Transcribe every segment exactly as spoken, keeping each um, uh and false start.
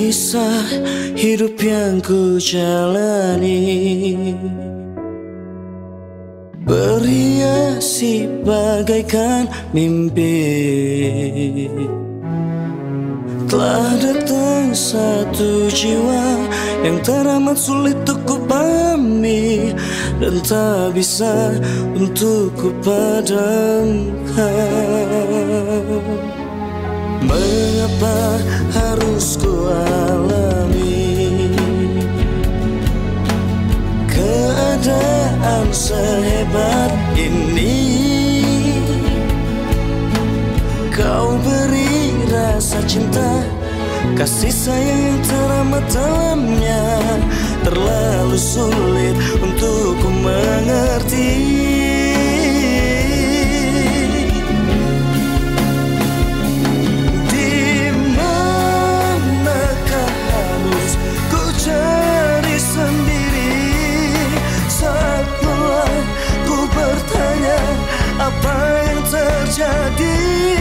kisah hidup yang ku jalani berhiasi bagaikan mimpi. Telah datang satu jiwa yang teramat sulit untuk ku pahami dan tak bisa untuk ku padamkan. Mengapa harus ku alami keadaan sehebat ini? Kau beri rasa cinta, kasih sayang yang teramat dalamnya, terlalu sulit untuk ku mengerti. Di manakah harus ku cari sendiri saat lelah ku bertanya apa yang terjadi?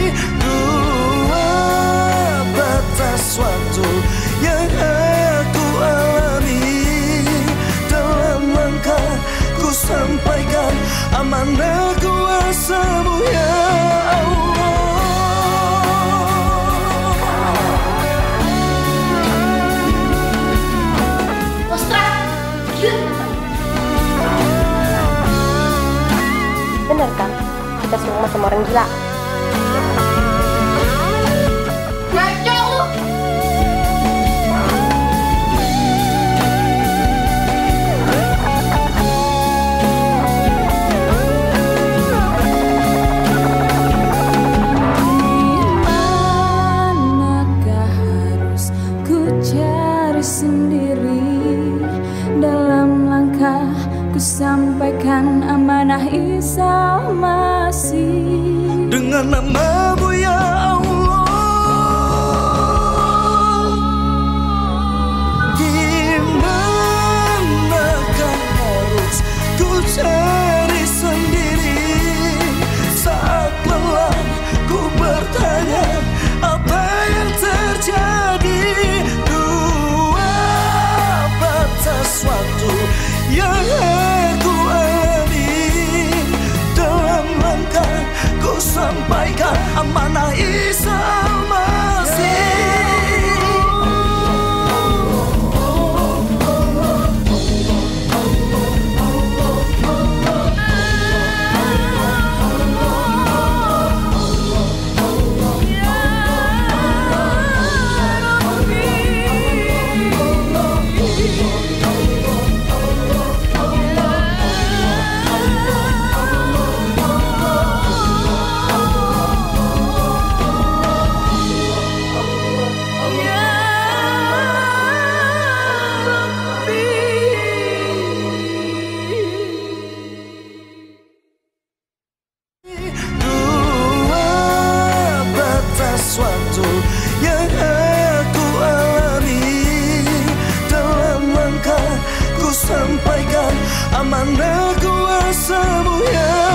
Sesuatu yang aku alami dalam langkah ku sampaikan amanah kuasa-Mu ya Allah. Ustaz, gila. Bener kan? Kita semua sama orang gila. Sampaikan amanah Isa Masih dengan nama-Mu ya Allah. Di manakah harus ku cari sendiri saat lelah ku bertanya apa yang terjadi? Dua batas waktu yang sampaikan amanah Isa Masih. Sesuatu yang aku alami dalam langkah ku sampaikan amanah kuasa-Mu ya